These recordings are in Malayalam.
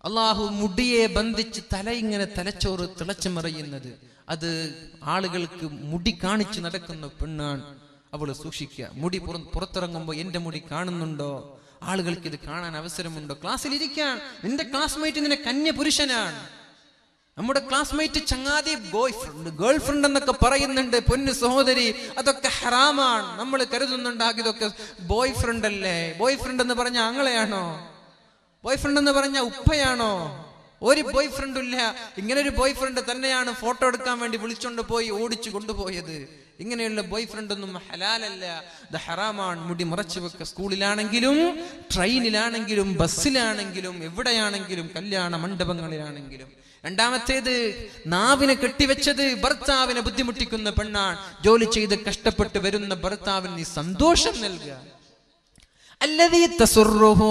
അള്ളാഹു മുടിയെ ബന്ധിച്ച് തല ഇങ്ങനെ തലച്ചോറ് തിളച്ചു മറിയുന്നത്, അത് ആളുകൾക്ക് മുടി കാണിച്ചു നടക്കുന്ന പെണ്ണാണ്. അവള് സൂക്ഷിക്കുക. മുടി പുറത്തിറങ്ങുമ്പോ എന്റെ മുടി കാണുന്നുണ്ടോ, ആളുകൾക്ക് ഇത് കാണാൻ അവസരമുണ്ടോ? ക്ലാസ്സിൽ ഇരിക്കാൻ നിന്റെ ക്ലാസ്മേറ്റ് നിന്നെ കന്യ പുരുഷനാണ്. നമ്മുടെ ക്ലാസ്മേറ്റ് ചങ്ങാതി ഗേൾ ഫ്രണ്ട് എന്നൊക്കെ പറയുന്നുണ്ട്. പൊന്നു സഹോദരി, അതൊക്കെ ഹറാമാണ്. നമ്മൾ കരുതുന്നുണ്ടാക്കി ഇതൊക്കെ ബോയ് ഫ്രണ്ട് അല്ലേ. ബോയ് ഫ്രണ്ട് എന്ന് പറഞ്ഞ ആങ്ങളെയാണോ? ബോയ് ഫ്രണ്ട് എന്ന് പറഞ്ഞ ഉപ്പയാണോ? ഒരു ബോയ് ഫ്രണ്ടും ഇല്ല. ഇങ്ങനെ ഒരു ബോയ് ഫ്രണ്ട് തന്നെയാണ് ഫോട്ടോ എടുക്കാൻ വേണ്ടി വിളിച്ചോണ്ട് പോയി ഓടിച്ചു കൊണ്ടുപോയത്. ഇങ്ങനെയുള്ള ബോയ് ഫ്രണ്ട് ഒന്നും ഹലാലല്ല, ഇത് ഹറാമാണ്. മുടി മറച്ചു വെക്ക. സ്കൂളിലാണെങ്കിലും ട്രെയിനിലാണെങ്കിലും ബസ്സിലാണെങ്കിലും എവിടെയാണെങ്കിലും കല്യാണ മണ്ഡപങ്ങളിലാണെങ്കിലും. രണ്ടാമത്തേത്, നാവിനെ കെട്ടിവെച്ചത് ഭർത്താവിനെ ബുദ്ധിമുട്ടിക്കുന്ന പെണ്ണാണ്. ജോലി ചെയ്ത് കഷ്ടപ്പെട്ട് വരുന്ന ഭർത്താവിന് നീ സന്തോഷം നൽകുക. അല്ലദീ തസുറുഹു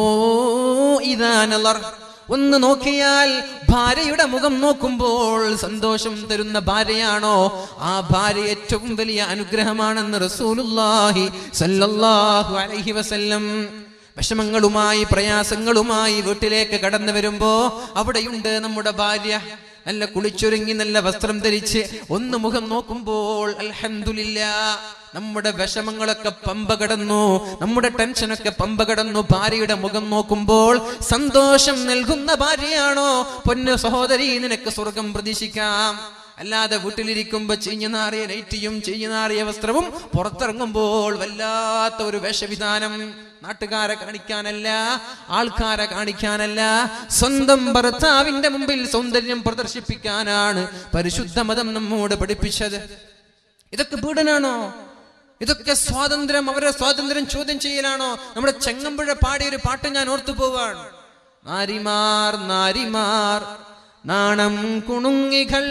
ഇദാ നളർ, ഒന്ന് നോക്കിയാൽ ഭാര്യയുടെ മുഖം നോക്കുമ്പോൾ സന്തോഷം തരുന്ന ഭാര്യയാണോ, ആ ഭാര്യ ഏറ്റവും വലിയ അനുഗ്രഹമാണെന്ന് റസൂലുള്ളാഹി സ്വല്ലല്ലാഹു അലൈഹി വസല്ലം. വിഷമങ്ങളുമായി പ്രയാസങ്ങളുമായി വീട്ടിലേക്ക് കടന്നു വരുമ്പോ അവിടെയുണ്ട് നമ്മുടെ ഭാര്യ. നല്ല കുളിച്ചൊരുങ്ങി നല്ല വസ്ത്രം ധരിച്ച് ഒന്ന് മുഖം നോക്കുമ്പോൾ അൽഹംദുലില്ലാഹ്, നമ്മുടെ വിഷമങ്ങളൊക്കെ പമ്പ കടന്നു, നമ്മുടെ ടെൻഷനൊക്കെ പമ്പ കടന്നു. ഭാര്യയുടെ മുഖം നോക്കുമ്പോൾ സന്തോഷം നൽകുന്ന ഭാര്യയാണോ, പൊന്നു സഹോദരി, നിനക്ക് സ്വർഗം പ്രതീക്ഷിക്കാം. അല്ലാതെ വീട്ടിലിരിക്കുമ്പോ ചീഞ്ഞു നാറിയ നൈറ്റിയും ചീഞ്ഞു നാറിയ വസ്ത്രവും, പുറത്തിറങ്ങുമ്പോൾ വല്ലാത്ത ഒരു വേഷവിധാനം. നാട്ടുകാരെ കാണിക്കാനല്ല, ആൾക്കാരെ കാണിക്കാനല്ല, സ്വന്തം ഭർത്താവിന്റെ മുമ്പിൽ സൗന്ദര്യം പ്രദർശിപ്പിക്കാനാണ് പരിശുദ്ധ മതം നമ്മോട് പഠിപ്പിച്ചത്. ഇതൊക്കെ പീഡനാണോ? ഇതൊക്കെ സ്വാതന്ത്ര്യം, അവരുടെ സ്വാതന്ത്ര്യം ചോദ്യം ചെയ്യലാണോ? നമ്മുടെ ചെങ്ങമ്പുഴ പാടിയൊരു പാട്ട് ഞാൻ ഓർത്തു പോവാണ്. നാരിമാർ നാരിമാർ നാണം കുണുങ്ങികൾ,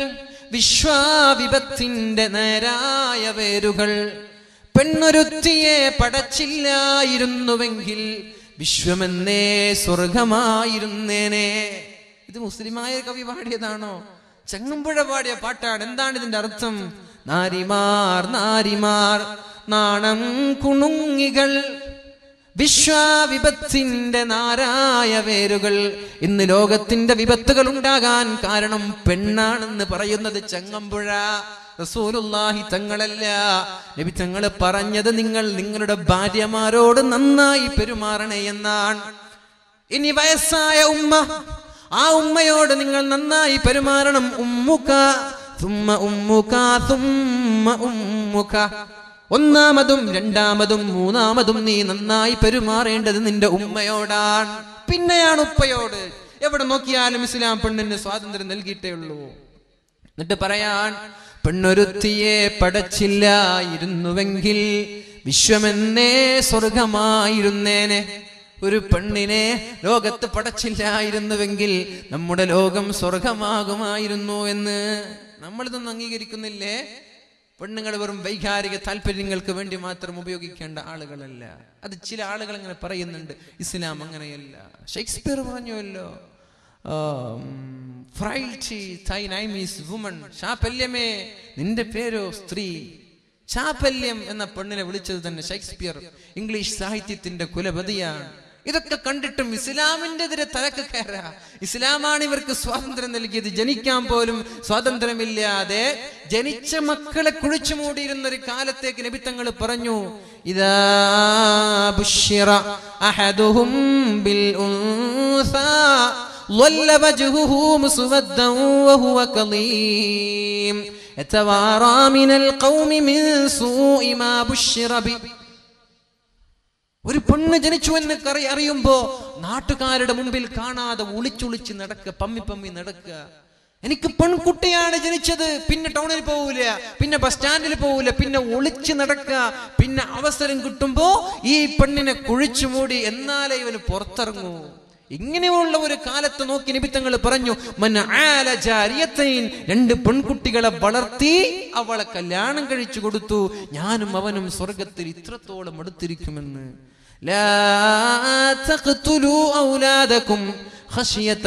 വിശ്വാവിപത്തിന്റെ നേരായ വേരുകൾ, പെണ്ണൊരുത്തിയെ പടച്ചില്ലായിരുന്നുവെങ്കിൽ വിശ്വമെന്നേ സ്വർഗമായിരുന്നേനെ. ഇത് മുസ്ലിമായ കവി പാടിയതാണോ? ചെങ്ങമ്പുഴ പാടിയ പാട്ടാണ്. എന്താണ് ഇതിന്റെ അർത്ഥം? നാരിമാർ നാരിമാർ നാണം കുണുങ്ങികൾ, വിശ്വാവിപത്തിന്റെ നാരായ വേരുകൾ. ഇന്ന് ലോകത്തിന്റെ വിപത്തുകൾ ഉണ്ടാകാൻ കാരണം പെണ്ണാണെന്ന് പറയുന്നത് ചെങ്ങമ്പുഴ, റസൂലുള്ളാഹി തങ്ങളല്ല. നബി തങ്ങൾ പറഞ്ഞത് നിങ്ങൾ നിങ്ങളുടെ ഭാര്യമാരോട് നന്നായി പെരുമാറണേ എന്നാണ്. ഇനി വയസ്സായ ഉമ്മ, ആ ഉമ്മയോട് നിങ്ങൾ നന്നായി പെരുമാറണം. ഉമ്മുക തുമ്മ ഉമ്മുക തുമ്മ ഉമ്മുക, ഒന്നാമതും രണ്ടാമതും മൂന്നാമതും നീ നന്നായി പെരുമാറേണ്ടത് നിന്റെ ഉമ്മയോടാണ്, പിന്നെയാണ് ഉപ്പയോട്. എവിടെ നോക്കിയാലും ഇസ്ലാം പെണ്ണിന് സ്വാതന്ത്ര്യം നൽകിയിട്ടേ ഉള്ളൂ. എന്നിട്ട് പറയാൻ, പെണ്ണൊരുത്തിയെ പടച്ചില്ലായിരുന്നുവെങ്കിൽ വിശ്വമെന്നേ സ്വർഗമായിരുന്നേനെ. ഒരു പെണ്ണിനെ ലോകത്ത് പടച്ചില്ലായിരുന്നുവെങ്കിൽ നമ്മുടെ ലോകം സ്വർഗമാകുമായിരുന്നു എന്ന് നമ്മളിതൊന്നും അംഗീകരിക്കുന്നില്ലേ? പെണ്ണുങ്ങൾ വെറും വൈകാരിക താല്പര്യങ്ങൾക്ക് വേണ്ടി മാത്രം ഉപയോഗിക്കേണ്ട ആളുകളല്ല. അത് ചില ആളുകൾ അങ്ങനെ പറയുന്നുണ്ട്. ഇസ്ലാം അങ്ങനെയല്ല. ഷേക്സ്പിയർ പറഞ്ഞുവല്ലോ, ഫ്രൈൽറ്റി തൈ നൈം ഈസ് വുമൺ, ചാപല്യമേ നിന്റെ പേരോ സ്ത്രീ. ചാപല്യം എന്ന പെണ്ണിനെ വിളിച്ചത് തന്നെ ഷേക്സ്പിയർ, ഇംഗ്ലീഷ് സാഹിത്യത്തിന്റെ കുലപതിയാണ്. ഇതൊക്കെ കണ്ടിട്ടും ഇസ്ലാമിന്റെ എതിരെ തലക്ക് കയറാ. ഇസ്ലാമാണ് ഇവർക്ക് സ്വാതന്ത്ര്യം നൽകിയത്. ജനിക്കാൻ പോലും സ്വാതന്ത്ര്യമില്ലാതെ ജനിച്ച മക്കളെ കുഴിച്ചു മൂടിയിരുന്ന ഒരു കാലത്തേക്ക് നബി തങ്ങൾ പറഞ്ഞു, ഇദാ ബുശ്ശിറ അഹദുഹും ബിൽ ഉൻസാ ളല്ല വജ്ഹുഹു മുസ്വദ്ദൻ വഹുവ കളീം യതവാറാ മിനൽ ഖൗമി മിൻ സൂഇ മാ ബുശ്ശിറ ബി. ഒരു പെണ്ണ് ജനിച്ചു എന്ന് അറിയുമ്പോ നാട്ടുകാരുടെ മുമ്പിൽ കാണാതെ ഒളിച്ചൊളിച്ച് നടക്കുക, പമ്മി പമ്മി നടക്കുക. എനിക്ക് പെൺകുട്ടിയാണ് ജനിച്ചത്, പിന്നെ ടൗണിൽ പോവില്ല, പിന്നെ ബസ് സ്റ്റാൻഡിൽ പോവില്ല, പിന്നെ ഒളിച്ച് നടക്കുക. പിന്നെ അവസരം കിട്ടുമ്പോ ഈ പെണ്ണിനെ കുഴിച്ചു മൂടി, എന്നാലേ ഇവന് പുറത്തിറങ്ങൂ. ഇങ്ങനെയുള്ള ഒരു കാലത്ത് നോക്കി നബി തങ്ങൾ പറഞ്ഞു, മൻ ആല ജാരിയത്തൈൻ, രണ്ട് പെൺകുട്ടികളെ വളർത്തി അവളെ കല്യാണം കഴിച്ചു കൊടുത്തു, ഞാനും അവനും സ്വർഗത്തിൽ ഇത്രത്തോളം അടുത്തിരിക്കുമെന്ന്. ലാ തഖ്തുലു ഔലാദകും ഖശിയത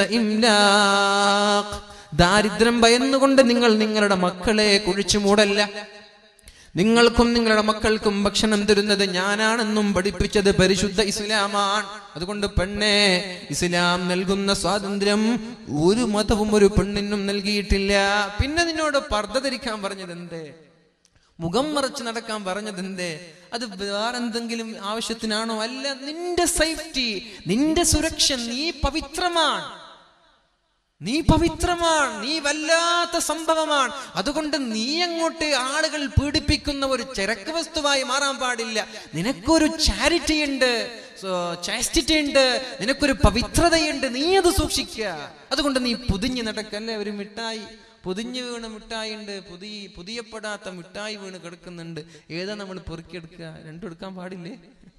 ഇംലാഖ്, ദാരിദ്ര്യം ഭയന്നുകൊണ്ട് നിങ്ങൾ നിങ്ങളുടെ മക്കളെ കുഴിച്ചു മൂടല്ല. നിങ്ങൾക്കും നിങ്ങളുടെ മക്കൾക്കും ഭക്ഷണം തരുന്നത് ഞാനാണെന്നും പഠിപ്പിച്ചത് പരിശുദ്ധ ഇസ്ലാമാണ്. അതുകൊണ്ട് പെണ്ണെ, ഇസ്ലാം നൽകുന്ന സ്വാതന്ത്ര്യം ഒരു മതവും ഒരു പെണ്ണിനും നൽകിയിട്ടില്ല. പിന്നെ നിന്നോട് പർദ്ദ ധരിക്കാൻ പറഞ്ഞത് എന്തേ? മുഖം മറച്ച് നടക്കാൻ പറഞ്ഞത് എന്തേ? അത് വേറെന്തെങ്കിലും ആവശ്യത്തിനാണോ? അല്ല, നിന്റെ സേഫ്റ്റി, നിന്റെ സുരക്ഷ. നീ പവിത്രമാണ്, നീ പവിത്രമാണ്, നീ വല്ലാത്ത സംഭവമാണ്. അതുകൊണ്ട് നീ അങ്ങോട്ട് ആളുകൾ പീഡിപ്പിക്കുന്ന ഒരു ചരക്ക് വസ്തുവായി മാറാൻ പാടില്ല. നിനക്കൊരു ചാരിറ്റി ഉണ്ട്, ചാസ്റ്റിറ്റി ഉണ്ട്, നിനക്കൊരു പവിത്രതയുണ്ട്. നീ അത് സൂക്ഷിക്കുക. അതുകൊണ്ട് നീ പൊതിഞ്ഞ് നടക്കല്ലേ. ഒരു മിഠായി പൊതിഞ്ഞു വീണ് മിഠായി ഉണ്ട്, പുതിയപ്പെടാത്ത മിഠായി വീണ് കിടക്കുന്നുണ്ട്. ഏതാ നമ്മൾ പെറുക്കിയെടുക്കുക? രണ്ടും എടുക്കാൻ പാടില്ലേ?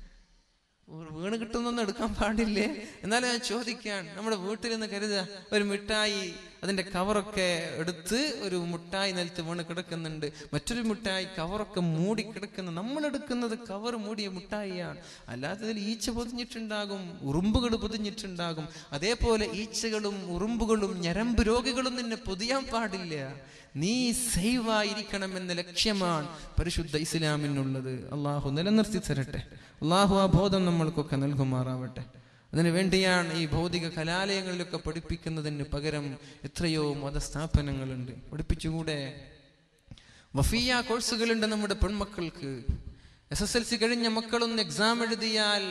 വീണ് കിട്ടുന്നൊന്നും എടുക്കാൻ പാടില്ലേ? എന്നാലും ഞാൻ ചോദിക്കാൻ, നമ്മുടെ വീട്ടിൽ നിന്ന് കരുതുക, ഒരു മിഠായി അതിന്റെ കവറൊക്കെ എടുത്ത് ഒരു മിഠായി നിലത്ത് വീണ് കിടക്കുന്നുണ്ട്, മറ്റൊരു മിഠായി കവറൊക്കെ മൂടി കിടക്കുന്നു. നമ്മൾ എടുക്കുന്നത് കവർ മൂടിയ മിഠായിയാണ്. അല്ലാത്തതിൽ ഈച്ച പൊതിഞ്ഞിട്ടുണ്ടാകും, ഉറുമ്പുകൾ പൊതിഞ്ഞിട്ടുണ്ടാകും. അതേപോലെ ഈച്ചകളും ഉറുമ്പുകളും ഞരമ്പ് രോഗികളും നിന്നെ പൊതിയാൻ പാടില്ല. നീ സേവായിരിക്കണം എന്ന ലക്ഷ്യമാണ് പരിശുദ്ധ ഇസ്ലാമിനുള്ളത്. അള്ളാഹു നിലനിർത്തി തരട്ടെ. അള്ളാഹു ആ ബോധം നമ്മൾക്കൊക്കെ നൽകുമാറാവട്ടെ. അതിനു വേണ്ടിയാണ് ഈ ഭൗതിക കലാലയങ്ങളിലൊക്കെ പഠിപ്പിക്കുന്നതിന് പകരം എത്രയോ മതസ്ഥാപനങ്ങളുണ്ട്. പഠിപ്പിച്ചുകൂടെ? വഫിയ കോഴ്സുകളുണ്ട് നമ്മുടെ പെൺമക്കൾക്ക്. SSLC കഴിഞ്ഞ മക്കളൊന്ന് എക്സാം എഴുതിയാൽ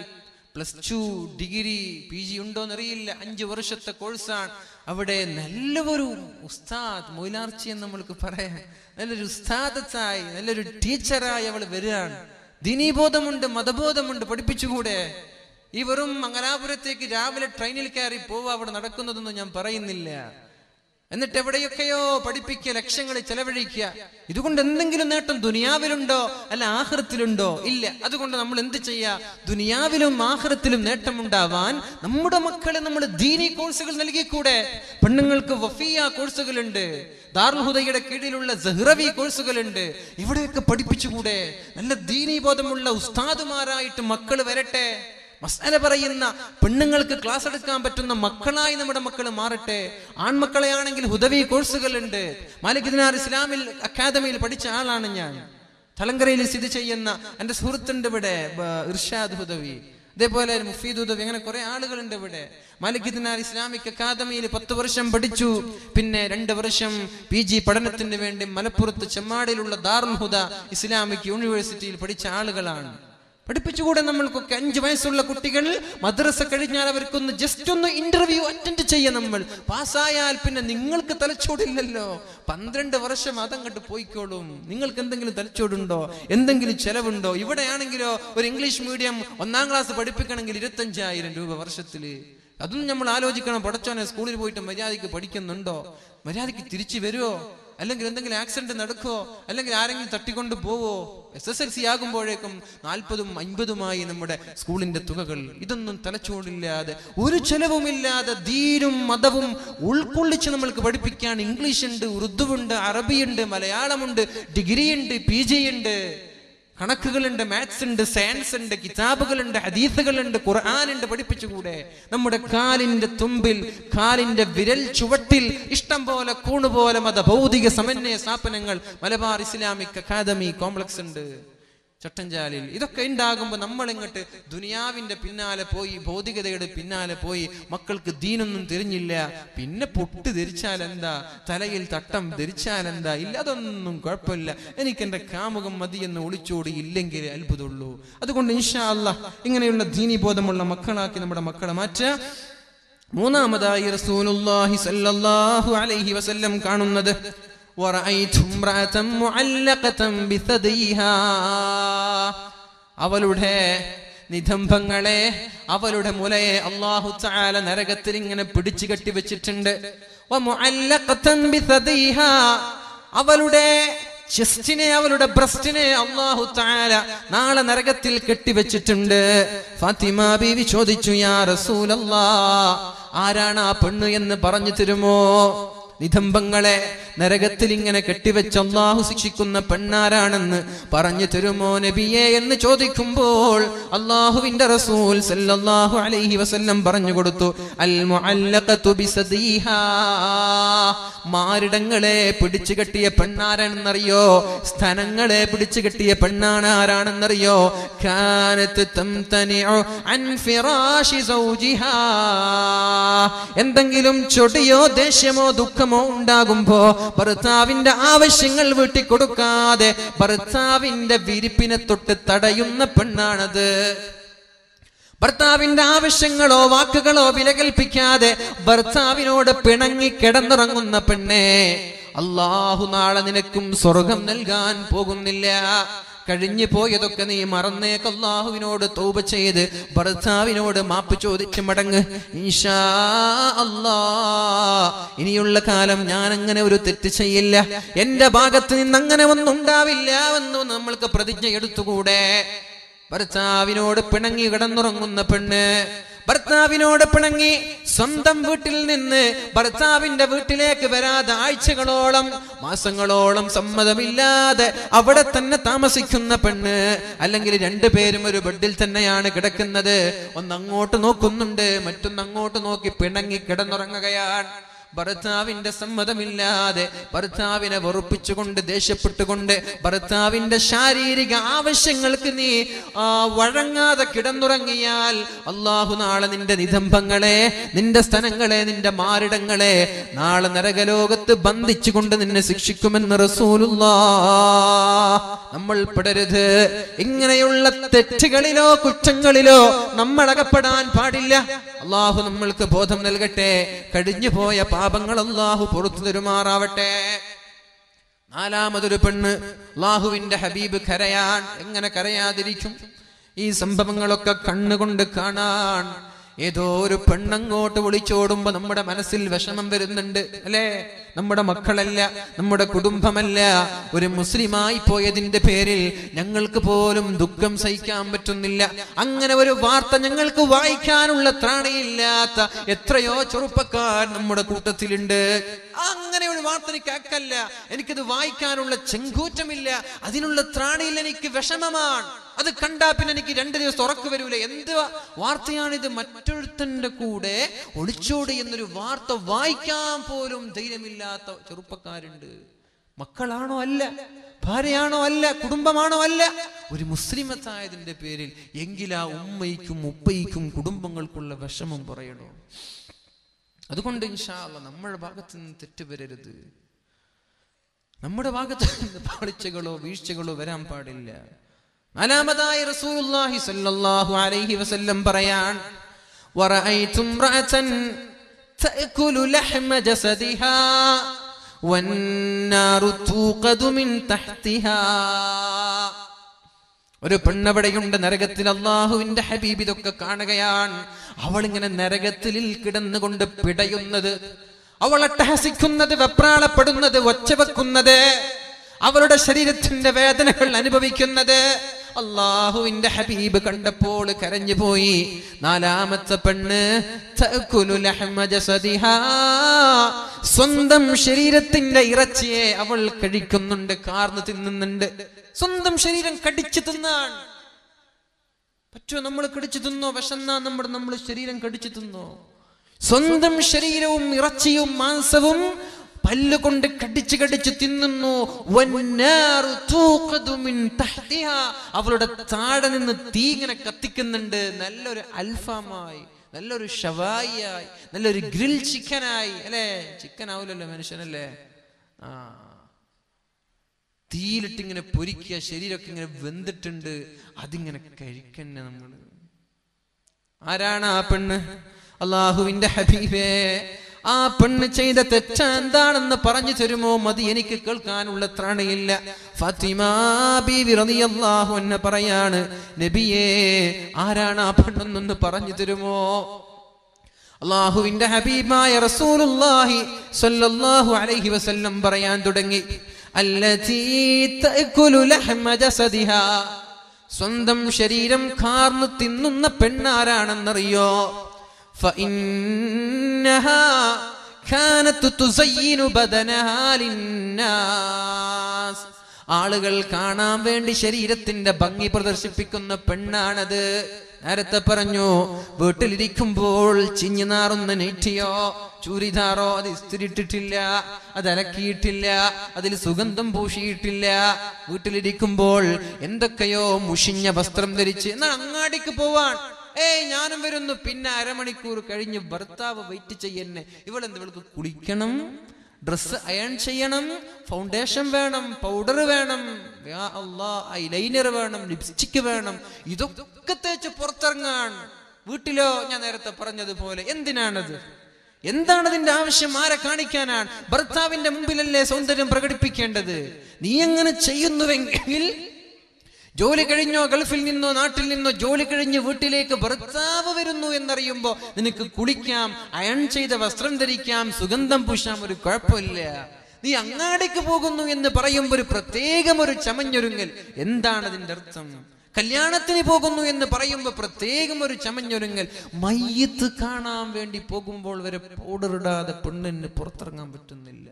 +2 ഡിഗ്രി PG ഉണ്ടോന്നറിയില്ല, 5 വർഷത്തെ കോഴ്സാണ്. അവിടെ നല്ലൊരു ഉസ്താദ്, മൊയിലാർച്ചി എന്ന് നമ്മൾക്ക് പറയാം, നല്ലൊരു ഉസ്താദത്തായി, നല്ലൊരു ടീച്ചറായി അവൾ വരികയാണ്. ദീനീബോധമുണ്ട്, മതബോധമുണ്ട്. പഠിപ്പിച്ചുകൂടെ? ഈ വെറും മംഗലാപുരത്തേക്ക് രാവിലെ ട്രെയിനിൽ കയറി പോവുക, അവിടെ നടക്കുന്നതൊന്നും ഞാൻ പറയുന്നില്ല. എന്നിട്ട് എവിടെയൊക്കെയോ പഠിപ്പിക്കുക, ലക്ഷങ്ങൾ ചെലവഴിക്കുക. ഇതുകൊണ്ട് എന്തെങ്കിലും നേട്ടം ദുനിയാവിലുണ്ടോ? അല്ല ആഖിറത്തിലുണ്ടോ? ഇല്ല. അതുകൊണ്ട് നമ്മൾ എന്ത് ചെയ്യാ? ദുനിയാവിലും ആഖിറത്തിലും നേട്ടമുണ്ടാവാൻ നമ്മുടെ മക്കളെ നമ്മൾ ദീനി കോഴ്സുകൾ നൽകിക്കൂടെ? പെണ്ണുങ്ങൾക്ക് വഫിയ കോഴ്സുകളുണ്ട്, ദാറുൽ ഹുദയുടെ കീഴിലുള്ള സഹ്റവി കോഴ്സുകളുണ്ട്. ഇവിടെയൊക്കെ പഠിപ്പിച്ചുകൂടെ? നല്ല ദീനി ബോധമുള്ള ഉസ്താദുമാരായിട്ട് മക്കൾ വരട്ടെ. മസ്അല പറയുന്ന പെണ്ണുങ്ങൾക്ക് ക്ലാസ് എടുക്കാൻ പറ്റുന്ന മക്കളായി നമ്മുടെ മക്കൾ മാറട്ടെ. ആൺമക്കളെ ആണെങ്കിൽ ഹുദവി കോഴ്സുകളുണ്ട്. മാലിക് ദിനാർ ഇസ്ലാമിൽ അക്കാദമിയിൽ പഠിച്ച ആളാണ് ഞാൻ. തലങ്കരയിൽ സ്ഥിതി ചെയ്യുന്ന എൻ്റെ സുഹൃത്തുണ്ട് ഇവിടെ, ഇർഷാദ് ഹുദവി, അതേപോലെ മുഫീദ് ഹുദവി, അങ്ങനെ കുറെ ആളുകളുണ്ട് ഇവിടെ. മാലിക് ദിനാർ ഇസ്ലാമിക് അക്കാദമിയിൽ 10 വർഷം പഠിച്ചു. പിന്നെ 2 വർഷം PG പഠനത്തിന് വേണ്ടി മലപ്പുറത്ത് ചെമ്മാടിയിലുള്ള ദാറുൽ ഹുദ ഇസ്ലാമിക് യൂണിവേഴ്സിറ്റിയിൽ പഠിച്ച ആളുകളാണ്. പഠിപ്പിച്ചുകൂടെ നമ്മൾക്കൊക്കെ? 5 വയസ്സുള്ള കുട്ടികൾ മദ്രസ കഴിഞ്ഞാൽ അവർക്കൊന്ന് ജസ്റ്റ് ഒന്ന് ഇന്റർവ്യൂ അറ്റൻഡ് ചെയ്യാം. നമ്മൾ പാസ്സായാൽ പിന്നെ നിങ്ങൾക്ക് തലച്ചോടില്ലല്ലോ. 12 വർഷം അതങ്ങോട്ട് പോയിക്കോളും. നിങ്ങൾക്ക് എന്തെങ്കിലും തലച്ചോടുണ്ടോ? എന്തെങ്കിലും ചെലവുണ്ടോ? ഇവിടെയാണെങ്കിലോ ഒരു ഇംഗ്ലീഷ് മീഡിയം 1ാം ക്ലാസ് പഠിപ്പിക്കണമെങ്കിൽ 25,000 രൂപ വർഷത്തില്. അതും നമ്മൾ ആലോചിക്കണം. പഠിച്ചോനെ, സ്കൂളിൽ പോയിട്ട് മര്യാദയ്ക്ക് പഠിക്കുന്നുണ്ടോ? മര്യാദയ്ക്ക് തിരിച്ചു വരുമോ? അല്ലെങ്കിൽ എന്തെങ്കിലും ആക്സിഡന്റ് നടക്കുമോ? അല്ലെങ്കിൽ ആരെങ്കിലും തട്ടിക്കൊണ്ട് പോവോ? SSLC ആകുമ്പോഴേക്കും 40ഉം 50ഉമായി നമ്മുടെ സ്കൂളിന്റെ തുകകൾ. ഇതൊന്നും തലച്ചോടില്ലാതെ, ഒരു ചെലവുമില്ലാതെ ദീനും മതവും ഉൾക്കൊള്ളിച്ച് നമ്മൾക്ക് പഠിപ്പിക്കാൻ ഇംഗ്ലീഷ് ഉണ്ട്, ഉറുദു ഉണ്ട്, അറബിയുണ്ട്, മലയാളമുണ്ട്, ഡിഗ്രി ഉണ്ട്, PG ഉണ്ട്, കണക്കുകളുണ്ട്, മാത്സ് ഉണ്ട്, സയൻസ് ഉണ്ട്, കിതാബുകളുണ്ട്, ഹദീസുകളുണ്ട്, ഖുർആനുണ്ട്. പഠിപ്പിച്ചുകൂടെ? നമ്മുടെ കാലിന്റെ തുമ്പിൽ, കാലിന്റെ വിരൽ ചുവട്ടിൽ ഇഷ്ടം പോലെ കൂണുപോലെ ഭൗതിക സമന്വയ സ്ഥാപനങ്ങൾ മലബാർ ഇസ്ലാമിക് അക്കാദമി കോംപ്ലക്സ് ഉണ്ട് ചട്ടഞ്ചാലിൽ. ഇതൊക്കെ ഉണ്ടാകുമ്പോൾ നമ്മൾ ഇങ്ങോട്ട് ദുനിയാവിന്റെ പിന്നാലെ പോയി, ഭൗതികതയുടെ പിന്നാലെ പോയി, മക്കൾക്ക് ദീനൊന്നും തിരിഞ്ഞില്ല. പിന്നെ പൊട്ട് ധരിച്ചാൽ എന്താ, തലയിൽ തട്ടം ധരിച്ചാൽ എന്താ? ഇല്ല, അതൊന്നും കുഴപ്പമില്ല, എനിക്ക് എൻ്റെ കാമുകം മതി എന്ന് ഒളിച്ചോടി ഇല്ലെങ്കിൽ അത്ഭുതമുള്ളൂ. അതുകൊണ്ട് ഇൻഷാ അല്ലാഹ് ഇങ്ങനെയുള്ള ദീനി ബോധമുള്ള മക്കളാക്കി നമ്മുടെ മക്കളെ മാറ്റുക. മൂന്നാമതായി റസൂലുള്ളാഹി സ്വല്ലല്ലാഹു അലൈഹി വസല്ലം കാണുന്നത് അവളുടെ നിതംബങ്ങളെ, അവളുടെ മുലയെ അല്ലാഹു തആല നരകത്തിൽ ഇങ്ങനെ പിടിച്ചു കെട്ടി വെച്ചിട്ടുണ്ട്. അവളുടെ ചെസ്റ്റിനെ, അവളുടെ ബ്രസ്റ്റിനെ അല്ലാഹു തആല നാളെ നരകത്തിൽ കെട്ടിവെച്ചിട്ടുണ്ട്. ഫാത്തിമ ബീവി ചോദിച്ചു, യാ റസൂലല്ലാഹ്, ആരാണ് ആ പെണ്ണ് എന്ന് പറഞ്ഞു തരുമോ? നിതംബങ്ങളെ നരകത്തിൽ ഇങ്ങനെ കെട്ടിവെച്ച് അള്ളാഹു ശിക്ഷിക്കുന്ന പെണ്ണാരാണെന്ന് പറഞ്ഞു തരുമോ നബിയെ എന്ന് ചോദിക്കുമ്പോൾ അള്ളാഹുവിന്റെ റസൂൽ സല്ലല്ലാഹു അലൈഹി വസല്ലം പറഞ്ഞു കൊടുത്തു, അൽ മുഅല്ലഖതു ബിസദീഹാ, മാറിടങ്ങളെ പിടിച്ചു കെട്ടിയ പെണ്ണാരാണെന്നറിയോ? സ്തനങ്ങളെ പിടിച്ചു കെട്ടിയ പെണ്ണാണ് ആരാണെന്നറിയോ? കാനത്ത് തംതനിഉ അൻ ഫിറാശി സൗജിഹാ, എന്തെങ്കിലും ചൊടിയോ ദേഷ്യമോ ദുഃഖമോ ഉണ്ടാകുമ്പോ ഭർത്താവിന്റെ ആവശ്യങ്ങൾ വീട്ടിക്കൊടുക്കാതെ ഭർത്താവിന്റെ വിരിപ്പിനെ തൊട്ട് തടയുന്ന പെണ്ണാണത്. ഭർത്താവിന്റെ ആവശ്യങ്ങളോ വാക്കുകളോ വിലകൽപ്പിക്കാതെ ഭർത്താവിനോട് പിണങ്ങി കിടന്നുറങ്ങുന്ന പെണ്ണെ, അല്ലാഹു നാളെ നിനക്കും സ്വർഗം നൽകാൻ പോകുന്നില്ല. കഴിഞ്ഞു പോയതൊക്കെ നീ മറന്നേക്ക്. അല്ലാഹുവിനോട് തൗബ ചെയ്ത് ഭർത്താവിനോട് മാപ്പ് ചോദിച്ച് മടങ്ങ്. ഇൻഷാ അല്ലാഹ് ഇനിയുള്ള കാലം ഞാൻ അങ്ങനെ ഒരു തെറ്റ് ചെയ്യില്ല, എന്റെ ഭാഗത്ത് നിന്ന് അങ്ങനെ ഒന്നും ഉണ്ടാവില്ല എന്ന് നമ്മൾക്ക് പ്രതിജ്ഞ എടുത്തുകൂടെ? ഭർത്താവിനോട് പിണങ്ങി കിടന്നുറങ്ങുന്ന പെണ്ണ്, ഭർത്താവിനോട് പിണങ്ങി സ്വന്തം വീട്ടിൽ നിന്ന് ഭർത്താവിന്റെ വീട്ടിലേക്ക് വരാതെ ആഴ്ചകളോളം മാസങ്ങളോളം സമ്മതമില്ലാതെ അവിടെ തന്നെ താമസിക്കുന്ന പെണ്ണ്, അല്ലെങ്കിൽ രണ്ടുപേരും ഒരു ബെഡിൽ തന്നെയാണ് കിടക്കുന്നത്. ഒന്നങ്ങോട്ട് നോക്കുന്നുണ്ട്, മറ്റൊന്നങ്ങോട്ട് നോക്കി പിണങ്ങി കിടന്നുറങ്ങുകയാണ്. ഭർത്താവിന്റെ സമ്മതമില്ലാതെ ഭർത്താവിനെ വെറുപ്പിച്ചുകൊണ്ട് ദേഷ്യപ്പെട്ടുകൊണ്ട് ഭർത്താവിന്റെ ശാരീരിക ആവശ്യങ്ങൾക്ക് നീ വഴങ്ങാതെ കിടന്നുറങ്ങിയാൽ അല്ലാഹു നാളെ നിന്റെ നിതംബങ്ങളെ, നിന്റെ സ്തനങ്ങളെ, നിന്റെ മാറിടങ്ങളെ നാളെ നരകലോകത്ത് ബന്ധിച്ചുകൊണ്ട് നിന്നെ ശിക്ഷിക്കുമെന്ന് റസൂലുള്ളാഹ്. നമ്മൾ പെടരുത്. ഇങ്ങനെയുള്ള തെറ്റുകളിലോ കുറ്റങ്ങളിലോ നമ്മൾ അകപ്പെടാൻ പാടില്ല. അല്ലാഹു നമ്മൾക്ക് ബോധം നൽകട്ടെ. കഴിഞ്ഞു പോയ പാപങ്ങൾ അല്ലാഹു പുറത്തു തരുമാറാവട്ടെ. നാലാമതൊരു പെണ്ണ്, അല്ലാഹുവിന്റെ ഹബീബ് കരയാൻ. എങ്ങനെ കരയാതിരിക്കും? ഈ സംഭവങ്ങളൊക്കെ കണ്ണുകൊണ്ട് കാണാൻ. ഏതോ ഒരു പെണ്ണങ്ങോട്ട് വിളിച്ചോടുമ്പോ നമ്മുടെ മനസ്സിൽ വിഷമം വരുന്നുണ്ട്, അല്ലേ? നമ്മുടെ മക്കളല്ല, നമ്മുടെ കുടുംബമല്ല, ഒരു മുസ്ലിമായി പോയതിന്റെ പേരിൽ ഞങ്ങൾക്ക് പോലും ദുഃഖം സഹിക്കാൻ പറ്റുന്നില്ല. അങ്ങനെ ഒരു വാർത്ത ഞങ്ങൾക്ക് വായിക്കാനുള്ള ത്രാണിയില്ലാത്ത എത്രയോ ചെറുപ്പക്കാർ നമ്മുടെ കൂട്ടത്തിലുണ്ട്. അങ്ങനെ ഒരു വാർത്ത എനിക്ക് അക്കല്ല, എനിക്കത് വായിക്കാനുള്ള ചെങ്കൂറ്റമില്ല, അതിനുള്ള ത്രാണിയിൽ എനിക്ക് വിഷമമാണ്. അത് കണ്ടാ പിന്നെ എനിക്ക് 2 ദിവസം ഉറക്കു വരൂല. എന്ത് വാർത്തയാണിത്? മറ്റൊരുത്തന്റെ കൂടെ ഒളിച്ചോടി എന്നൊരു വാർത്ത വായിക്കാൻ പോലും ധൈര്യമില്ലാത്ത ചെറുപ്പക്കാരുണ്ട്. മക്കളാണോ അല്ല, ഭാര്യയാണോ അല്ല, കുടുംബമാണോ അല്ല, ഒരു മുസ്ലിമത്തായതിന്റെ പേരിൽ എങ്കിലാ ഉമ്മയ്ക്കും ഉപ്പയ്ക്കും കുടുംബങ്ങൾക്കുള്ള വിഷമം പറയണോ? അതുകൊണ്ട് ഇൻഷാ അല്ലാഹ് നമ്മുടെ ഭാഗത്ത് നിന്ന് തെറ്റ് വരരുത്. നമ്മുടെ ഭാഗത്ത് നിന്ന് പാളിച്ചകളോ വീഴ്ചകളോ വരാൻ പാടില്ല. നാലാമതായി റസൂലുള്ളാഹി സ്വല്ലല്ലാഹു അലൈഹി വസല്ലം പറയാൻ, വറഅയ്തും റഅതൻ തഅകുലു ലഹ്മ ജസദിഹാ വന്നാറു തൂഖദു മിൻ തഹ്തിഹാ. ഒരു പെണ്ണവിടെയുണ്ട് നരകത്തിൽ. അല്ലാഹുവിന്റെ ഹബീബ് ഇതൊക്കെ കാണുകയാണ്. അവൾ ഇങ്ങനെ നരകത്തിൽ കിടന്നുകൊണ്ട് പിടയുന്നത്, അവൾ അട്ടഹസിക്കുന്നത്, വെപ്രാളപ്പെടുന്നത്, ഒച്ചവെക്കുന്നത്, അവളുടെ ശരീരത്തിന്റെ വേദനകൾ അനുഭവിക്കുന്നത് അല്ലാഹുവിന്റെ ഹബീബ് കണ്ടപ്പോൾ കരഞ്ഞു പോയി. നാലാമത്തെ പെണ്ണ് തഅകുലു ലഹ്മ ജസദിഹാ, സ്വന്തം ശരീരത്തിന്റെ ഇറച്ചിയെ അവൾ കഴിക്കുന്നുണ്ട്, കാർന്ന് തിന്നുന്നുണ്ട്. സ്വന്തം ശരീരം കടിച്ചു തിന്നാൻ പറ്റുമോ? നമ്മൾ കടിച്ചു തിന്നോ? വിശന്നാ നമ്മൾ ശരീരം കടിച്ചു തിന്നോ? സ്വന്തം ശരീരവും ഇറച്ചിയും മാംസവും പല്ലുകൊണ്ട് കടിച്ചു കടിച്ചു തിന്നുന്നു. അവളുടെ താഴെ നിന്ന് തീ ഇങ്ങനെ കത്തിക്കുന്നുണ്ട്. നല്ലൊരു അൽഫാമായി, നല്ലൊരു ഷവായിയായി, നല്ലൊരു ഗ്രിൽ ചിക്കനായി, അല്ലേ? ചിക്കൻ ആവില്ലല്ലോ മനുഷ്യനല്ലേ? തീയിലിട്ടിങ്ങനെ പൊരിക്കുക, ശരീരമൊക്കെ ഇങ്ങനെ വെന്തിട്ടുണ്ട്, അതിങ്ങനെ കഴിക്കന്നെ നമ്മൾ. ആരാണ് ആ പെണ്ണ്? അല്ലാഹുവിന്റെ ഹബീബേ, ആ പെണ്ണ് ചെയ്ത തെറ്റ എന്താണെന്ന് പറഞ്ഞു തരുമോ? മതി, എനിക്ക് കേൾക്കാനുള്ള ത്രാണിയില്ല. ഫാത്തിമ ബീവി റളിയല്ലാഹു അൻഹ പറയാണ്, നബിയേ ആരാണ് ആ പെണ്ണെന്നൊന്ന് പറഞ്ഞു തരുമോ? അല്ലാഹുവിന്റെ ഹബീബായ റസൂലുള്ളാഹി സ്വല്ലല്ലാഹു അലൈഹി വസല്ലം പറയാൻ തുടങ്ങി, അല്ലതീ തഅകുലു ലഹ്മ ജസദിഹാ, സ്വന്തം ശരീരം കാർന്നു തിന്നുന്ന പെണ്ണാരാണെന്നറിയോ? فإنها കാനത് തുസയ്യിനു ബദനഹാ ലിന്നാസ്. ആളുകൾ കാണാൻ വേണ്ടി ശരീരത്തിന്റെ ഭംഗി പ്രദർശിപ്പിക്കുന്ന പെണ്ണാണത്. നേരത്തെ പറഞ്ഞു, വീട്ടിലിരിക്കുമ്പോൾ ചിഞ്ഞു നാറുന്ന നെറ്റിയോ ചൂരിദാറോ അത് ഇസ്തിരിട്ടിട്ടില്ല, അത് അലക്കിയിട്ടില്ല, അതിൽ സുഗന്ധം പൂശിയിട്ടില്ല. വീട്ടിലിരിക്കുമ്പോൾ എന്തൊക്കെയോ മുഷിഞ്ഞ വസ്ത്രം ധരിച്ച് എന്നാൽ അങ്ങാടിക്ക് പോവാൻ ഞാനും വരുന്നു. പിന്നെ അരമണിക്കൂർ കഴിഞ്ഞ് ഭർത്താവ് വെയിറ്റ് ചെയ്യുന്നെ. ഇവൾക്ക് കുളിക്കണം, ഡ്രസ് അയൺ ചെയ്യണം, ഫൗണ്ടേഷൻ വേണം, പൗഡർ വേണം, യാ അല്ലാഹ് ഐലൈനർ വേണം, ലിപ്സ്റ്റിക് വേണം. ഇതൊക്കെ തേച്ച് പുറത്തിറങ്ങാൻ. വീട്ടിലോ ഞാൻ നേരത്തെ പറഞ്ഞതുപോലെ എന്തിനാണത്? എന്താണ് അതിന്റെ ആവശ്യം? ആരെ കാണിക്കാനാണ്? ഭർത്താവിന്റെ മുമ്പിലല്ലേ സൗന്ദര്യം പ്രകടിപ്പിക്കേണ്ടത്? നീ അങ്ങനെ ചെയ്യുന്നുവെങ്കിൽ ജോലി കഴിഞ്ഞോ ഗൾഫിൽ നിന്നോ നാട്ടിൽ നിന്നോ ജോലി കഴിഞ്ഞ് വീട്ടിലേക്ക് ഭർത്താവ് വരുന്നു എന്നറിയുമ്പോ നിനക്ക് കുളിക്കാം, അയൺ ചെയ്ത വസ്ത്രം ധരിക്കാം, സുഗന്ധം പൂശാം, ഒരു കുഴപ്പമില്ല. നീ അങ്ങാടിക്ക് പോകുന്നു എന്ന് പറയുമ്പോൾ ഒരു പ്രത്യേകം ഒരു ചമഞ്ഞൊരുങ്ങൽ. എന്താണ് അതിന്റെ അർത്ഥം? കല്യാണത്തിന് പോകുന്നു എന്ന് പറയുമ്പോൾ പ്രത്യേകം ഒരു ചമഞ്ഞൊരുങ്ങൽ. മയ്യത്ത് കാണാൻ വേണ്ടി പോകുമ്പോൾ വരെ പൗഡർ ഇടാതെ പെണ്ണിന് പുറത്തിറങ്ങാൻ പറ്റുന്നില്ല.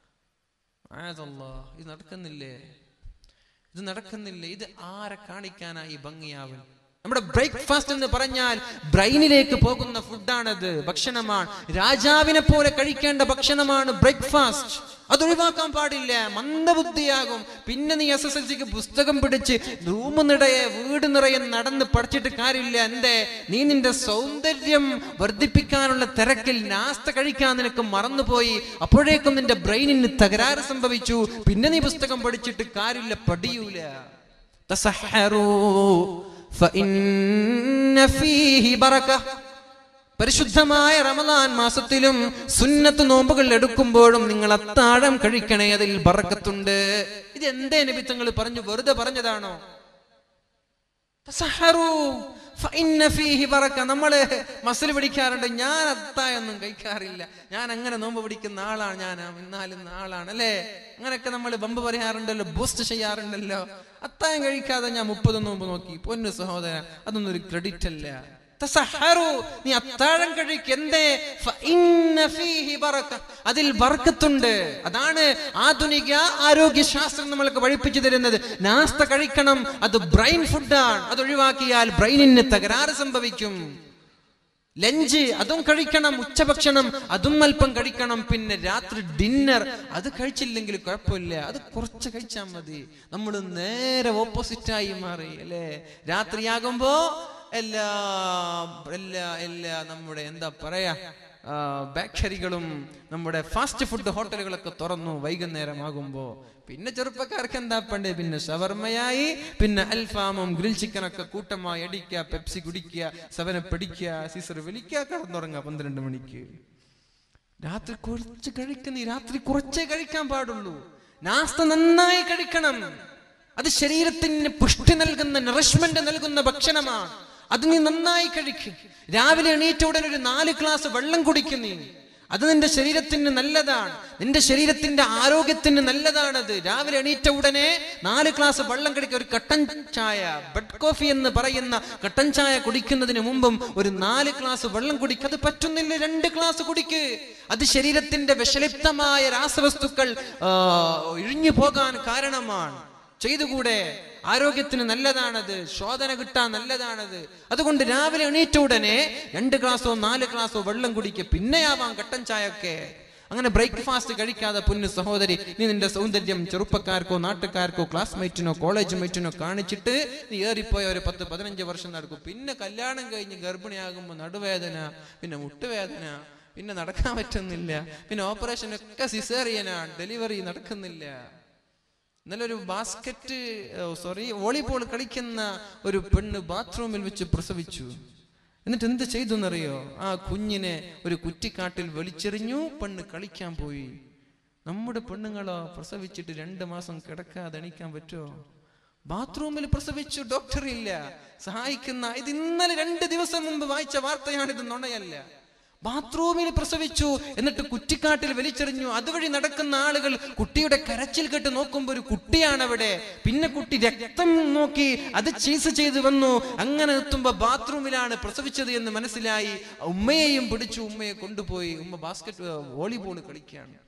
ഇത് നടക്കുന്നില്ലേ? ഇത് നടക്കുന്നില്ല. ഇത് ആരെ കാണിക്കാനായി ഭംഗിയാവൽ? നമ്മുടെ ബ്രേക്ക്ഫാസ്റ്റ് എന്ന് പറഞ്ഞാൽ ബ്രെയിനിലേക്ക് പോകുന്ന ഫുഡാണത്, ഭക്ഷണമാണ്. രാജാവിനെ പോലെ കഴിക്കേണ്ട ഭക്ഷണമാണ് ബ്രേക്ക്ഫാസ്റ്റ്. അതൊഴിവാക്കാൻ പാടില്ല. മന്ദബുദ്ധിയാകും. പിന്നെ നീ SSLCക്ക് പുസ്തകം പിടിച്ച് റൂം നിറയെ വീട് നിറയെ നടന്ന് പഠിച്ചിട്ട് കാര്യമില്ല. എന്തേ? നീ നിന്റെ സൗന്ദര്യം വർദ്ധിപ്പിക്കാനുള്ള തിരക്കിൽ നാസ്ത കഴിക്കാൻ നിനക്ക് മറന്നുപോയി. അപ്പോഴേക്കും നിന്റെ ബ്രെയിനിന് തകരാറ് സംഭവിച്ചു. പിന്നെ നീ പുസ്തകം പഠിച്ചിട്ട് കാര്യമില്ല, പഠിയൂല. തസഹറൂ ഫഇന്ന ഫീഹി ബറക. പരിശുദ്ധമായ റമദാൻ മാസത്തിലും സുന്നത്ത് നോമ്പുകൾ എടുക്കുമ്പോഴും നിങ്ങൾ അത്താഴം കഴിക്കണേ, അതിൽ ബറക്കത്തുണ്ട്. ഇത് എന്തേ നബി തങ്ങൾ പറഞ്ഞു? വെറുതെ പറഞ്ഞതാണോ? തസഹറൂ ഫഇന്ന ഫീഹി ബറക. നമ്മള് മസിൽ പിടിക്കാറുണ്ട്. ഞാൻ അത്താഴൊന്നും കഴിക്കാറില്ല, ഞാൻ അങ്ങനെ നോമ്പ് പിടിക്കുന്ന ആളാണ്, ഞാൻ ഇന്നാലുന്ന ആളാണ് അല്ലേ? അങ്ങനെയൊക്കെ നമ്മൾ ബമ്പ് പറയാറുണ്ടല്ലോ, ബൂസ്റ്റ് ചെയ്യാറുണ്ടല്ലോ. അത്താഴം കഴിക്കാതെ ഞാൻ 30 നോമ്പ് നോക്കി. പൊന്നു സഹോദരൻ, അതൊന്നും ഒരു ക്രെഡിറ്റ് അല്ല. തസഹറു, നീ അത്താഴം കഴിക്ക്. എന്തേ? ഫഇന്ന ഫീഹി ബറക, അതിൽ ബർക്കത്തുണ്ട്. അതാണ് ആധുനിക ആരോഗ്യ ശാസ്ത്രം നമ്മൾക്ക് പഠിപ്പിച്ചു തരുന്നത്. നാസ്ത കഴിക്കണം, അത് ബ്രെയിൻ ഫുഡാണ്. അത് ഒഴിവാക്കിയാൽ ബ്രെയിനിന് തകരാറ് സംഭവിക്കും. ലഞ്ച് അതും കഴിക്കണം, ഉച്ചഭക്ഷണം അതും അല്പം കഴിക്കണം. പിന്നെ രാത്രി ഡിന്നർ അത് കഴിച്ചില്ലെങ്കിൽ കുഴപ്പമില്ല, അത് കുറച്ച് കഴിച്ചാൽ മതി. നമ്മൾ നേരെ ഓപ്പോസിറ്റായി മാറി അല്ലേ? രാത്രിയാകുമ്പോ എല്ലാ നമ്മുടെ എന്താ പറയാ ബേക്കറികളും നമ്മുടെ ഫാസ്റ്റ് ഫുഡ് ഹോട്ടലുകളൊക്കെ തുറന്നു വൈകുന്നേരമാകുമ്പോ. പിന്നെ ചെറുപ്പക്കാർക്ക് എന്താ പണ്ടേ? പിന്നെ ഷവർമയായി, പിന്നെ അൽഫാമും ഗ്രിൽ ചിക്കനൊക്കെ കൂട്ടമായി അടിക്കുക, പെപ്സി കുടിക്കുക, സെവനപ്പ് അടിക്കുക, സീസർ വലിക്കുക, കടന്നുറങ്ങുക 12 മണിക്ക്. രാത്രി കുറച്ച് കഴിക്കുന്ന, രാത്രി കുറച്ചേ കഴിക്കാൻ പാടുള്ളൂ. നാസ്ത നന്നായി കഴിക്കണം. അത് ശരീരത്തിന് പുഷ്ടി നൽകുന്ന, നറിഷ്മെന്റ് നൽകുന്ന ഭക്ഷണമാണ്. അത് നീ നന്നായി കഴിക്കും. രാവിലെ എണീറ്റ ഉടനെ ഒരു 4 ഗ്ലാസ് വെള്ളം കുടിക്കുന്നീ, അത് നിന്റെ ശരീരത്തിന് നല്ലതാണ്, നിന്റെ ശരീരത്തിന്റെ ആരോഗ്യത്തിന് നല്ലതാണത്. രാവിലെ എണീറ്റ ഉടനെ 4 ഗ്ലാസ് വെള്ളം കുടിക്കുക. ഒരു കട്ടൻ ചായ, ബെഡ് കോഫി എന്ന് പറയുന്ന കട്ടൻ ചായ കുടിക്കുന്നതിന് മുമ്പും ഒരു 4 ഗ്ലാസ് വെള്ളം കുടിക്കുക. അത് പറ്റുന്നില്ല, 2 ഗ്ലാസ് കുടിക്ക്. അത് ശരീരത്തിന്റെ വിഷലിപ്തമായ രാസവസ്തുക്കൾ ഇഴിഞ്ഞു പോകാൻ കാരണമാണ്. ചെയ്തുകൂടെ? ആരോഗ്യത്തിന് നല്ലതാണത്, ശോധന കിട്ടാൻ നല്ലതാണത്. അതുകൊണ്ട് രാവിലെ എണീറ്റ ഉടനെ 2 ഗ്ലാസോ 4 ഗ്ലാസോ വെള്ളം കുടിക്കുക. പിന്നെയാവാം കട്ടൻ ചായ ഒക്കെ. അങ്ങനെ ബ്രേക്ക്ഫാസ്റ്റ് കഴിക്കാതെ പൊന്നു സഹോദരി, നീ നിന്റെ സൗന്ദര്യം ചെറുപ്പക്കാർക്കോ നാട്ടുകാർക്കോ ക്ലാസ്മേറ്റിനോ കോളേജ് മേറ്റിനോ കാണിച്ചിട്ട് നീ ഏറിപ്പോയ ഒരു 10-15 വർഷം നടക്കും. പിന്നെ കല്യാണം കഴിഞ്ഞ് ഗർഭിണിയാകുമ്പോൾ നടുവേദന, പിന്നെ മുട്ടുവേദന, പിന്നെ നടക്കാൻ പറ്റുന്നില്ല, പിന്നെ ഓപ്പറേഷൻ ഒക്കെ സിസേറിയനാണ്, ഡെലിവറി നടക്കുന്നില്ല. ഇന്നലെ ഒരു വോളിബോൾ കളിക്കുന്ന ഒരു പെണ്ണ് ബാത്റൂമിൽ വെച്ച് പ്രസവിച്ചു. എന്നിട്ട് എന്ത് ചെയ്തു എന്നറിയോ? ആ കുഞ്ഞിനെ ഒരു കുറ്റിക്കാട്ടിൽ വലിച്ചെറിഞ്ഞു, പെണ്ണ് കളിക്കാൻ പോയി. നമ്മുടെ പെണ്ണുങ്ങളോ പ്രസവിച്ചിട്ട് 2 മാസം കിടക്കാതെ എണീക്കാൻ പറ്റുമോ? ബാത്റൂമിൽ പ്രസവിച്ചു, ഡോക്ടർ ഇല്ല സഹായിക്കുന്ന. ഇത് ഇന്നലെ 2 ദിവസം മുമ്പ് വായിച്ച വാർത്തയാണ്, ഇത് നുണയല്ല. ബാത്റൂമിൽ പ്രസവിച്ചു, എന്നിട്ട് കുറ്റിക്കാട്ടിൽ വലിച്ചെറിഞ്ഞു. അതുവഴി നടക്കുന്ന ആളുകൾ കുട്ടിയുടെ കരച്ചിൽ കേട്ട് നോക്കുമ്പോൾ ഒരു കുട്ടിയാണ് അവിടെ. പിന്നെ കുട്ടി രക്തം നോക്കി അത് ചീസ് ചെയ്ത് വന്നു. അങ്ങനെ എത്തുമ്പോ ബാത്റൂമിലാണ് പ്രസവിച്ചത് എന്ന് മനസ്സിലായി. ഉമ്മയെയും പിടിച്ചു, ഉമ്മയെ കൊണ്ടുപോയി. ഉമ്മ വോളിബോൾ കളിക്കുകയാണ്.